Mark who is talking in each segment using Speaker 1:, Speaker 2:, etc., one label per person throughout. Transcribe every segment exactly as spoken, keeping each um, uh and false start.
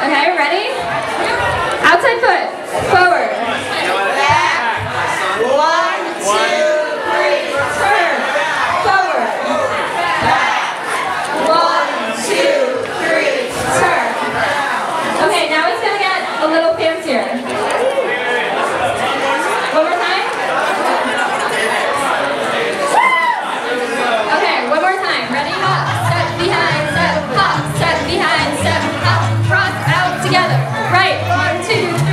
Speaker 1: Okay, ready? Outside foot. Forward. Back. One, two, three. Turn. Forward. Back. One, two, three. Turn. Okay, now it's going to get a little fancier. One more time. Okay, one more time. Ready? Hop, step behind, step, hop, step behind, step, hop, cross out together. Right, one, two, three.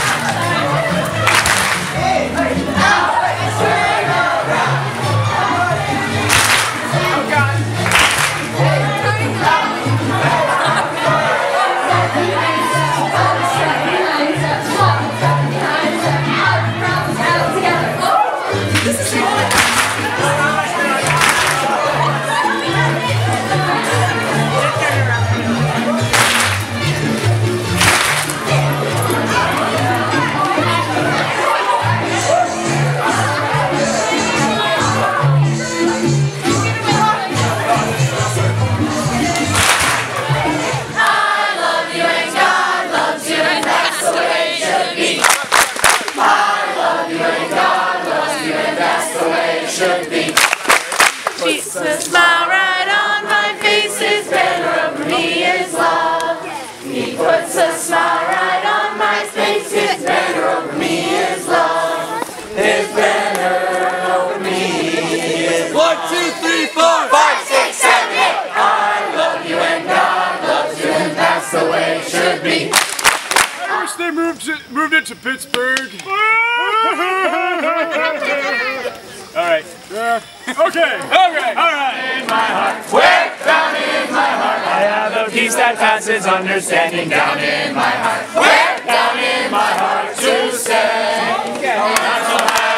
Speaker 2: Puts a smile right on my face, his banner over me is love. He puts a smile right on my face, his banner over me is love. His banner over me is
Speaker 3: One, two, three, four,
Speaker 2: five, six, seven, eight. I love you and God loves you and that's the way it should be.
Speaker 4: I wish they moved it, moved it to Pittsburgh. All right. Uh, okay.
Speaker 3: Okay.
Speaker 4: All right.
Speaker 2: In my heart, way down in my heart, I have a peace that passes understanding. Down in my heart, way down in my heart to say, I'm so happy.